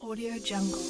Audio Jungle.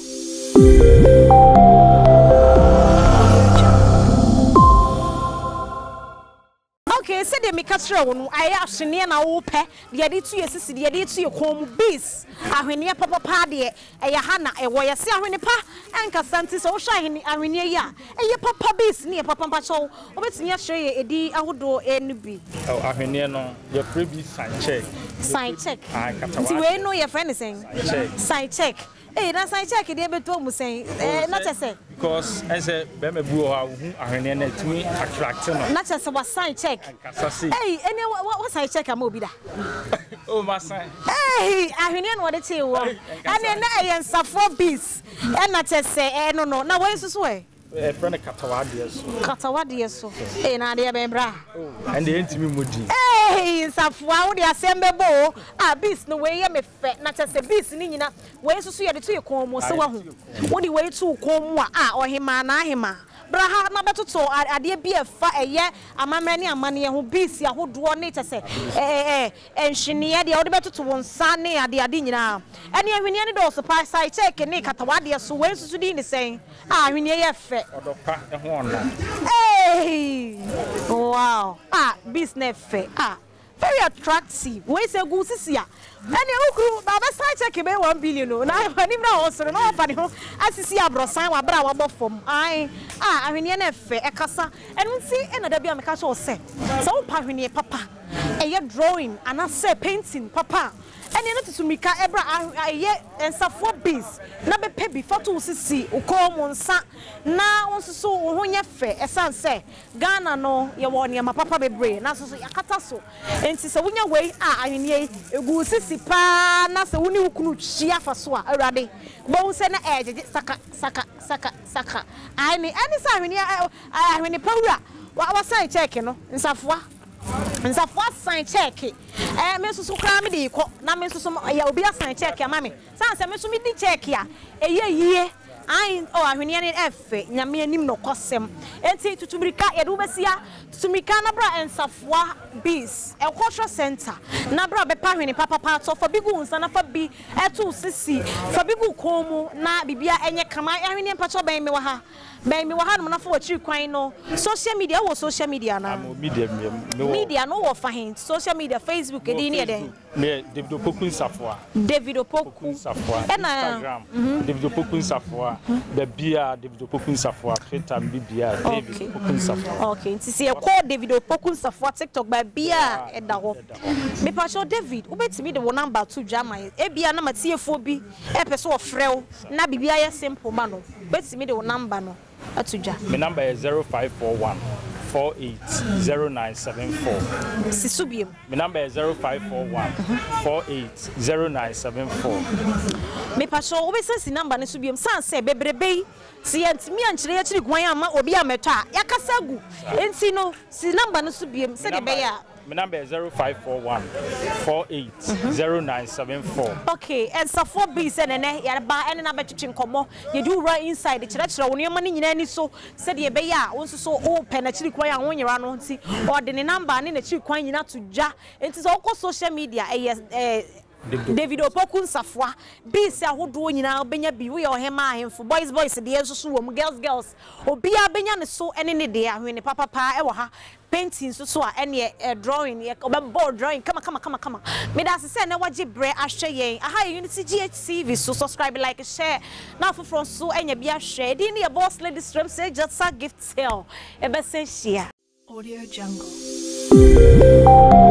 Okay, said the Mikasra one. I asked na ope. The editor is the editor home bees. Ahwenia papa party. A Hana, a way say Ahwenipa, and Cassantis or shiny Ahwenia. A papa bees near Papa Pacho. Or it's near Shay, a D. I would do any be. Oh, Ahwenia, no, your previous Sidechick. Sidechick. I can't know your friend is saying. Sidechick. Hey, that's Sidechick. They be told me saying, not to say. Because as a Bemebua, Ahwenia to me attracting. Not just a Sidechick. Hey, any what Sidechick a movie? Oh, my son. Hey, Ahwenia, what it's you want. And then I am Safo bees. And not just say, no, no, now where's this way? A friend of Catawadias. Catawadias, so. Hey, Nadia Bembra. And the intimate moody. Hey, Safwa, the assemble. Ah, beast, no way, I'm a fat, not just a beast, Nina. Where's the two to your comb, so what do you wait to come? Ah, or him, Hima. Braha na beto to ade bia fa eye amamani amane ho bisi ahodo ne tese enhwene de ode beto to wonsa ne ade nyina ene ahwene ne do so pa Sidechick ne katawade so wensusu di ne sen ahwene ye fe odopa ho ona hey wow business fe very attractive. We say go sisia. Any ukru baba Sidechick be 1 billion no. Na ani bra osoro no fa ne ho asisi abrosan wa bra wa bofom. Ai ahwene na fe e kasa. Enu nti e na da bia me ka so se. So wo pa ahwene papa. Eye drawing and say painting papa. Eni no tusumika ebra aye ensafo bees na be pebi foto sisi uko monsa na onsusu wo nya fe esan se Ghana no ye wo ne ma papa bebre na so yakata so enti se wonya wei ahwene egu sisi pa na se woni wukunu chia fa so awrade bo se na ejeje saka ai ni eni sa ahwene pawura wa Sidechick no nsafo Sidechick me so kra me de ko na me so ya obi Sidechick ama me san se me so me di check ya eye ai ahwene ne efe nyame anim no kosem enti tutumrika ye do besia tutumrika na bra ensafwa bees e cultural center na bra be pa ahwene papa to fa bigu nsa na fa bi eto sisi fa bigu komu na bibia enye kama ahwene pacho ben me wa ha no na fa wachiri kwan no social media na media no wo fa hin social media Facebook edi ne den me David Opokun Safwa Instagram David Opokun Safwa Bia David Opokun Safwa Twitter Bia David Opokun Safwa okay nti se call David Opokun Safwa TikTok Bia eda ho me pa show David ubetimi de wo number to jama bia na matiefo bi pese wo frɛw na bibia ye simple ma no betimi de wo number no atuja my number is 0541 480974 Sisubium. My number is 0541 480974 me pa show obesisi number ne subium san se bebrebe si antimi ankyere ya kyiri gwan ama obi ameto a yakasa gu enti no si number ne subium se de be ya my number is 0541 480974 okay and so for bees and ya ba and na betwetwe nkomo ye do right inside kyerɛkyerɛ wo ne ma ne nyina ni so se de be ya won so open na kyiri kwan a won yera no nti ode ne number ne na kyiri kwan nyina to dwa enti so ko social media David Opokun Safwa bees ahodo nyina benya bi we ohema ahemfo boys de yeso wo girls obia benya ne so ene ne de ahwene papa e wo ha painting so ene drawing ye board drawing kama me da se na waje bre ahwe yen aha Unity GHTV so subscribe like share na for so enya bia share di ne boss lady stream say just gift sale e be se share Audio Jungle.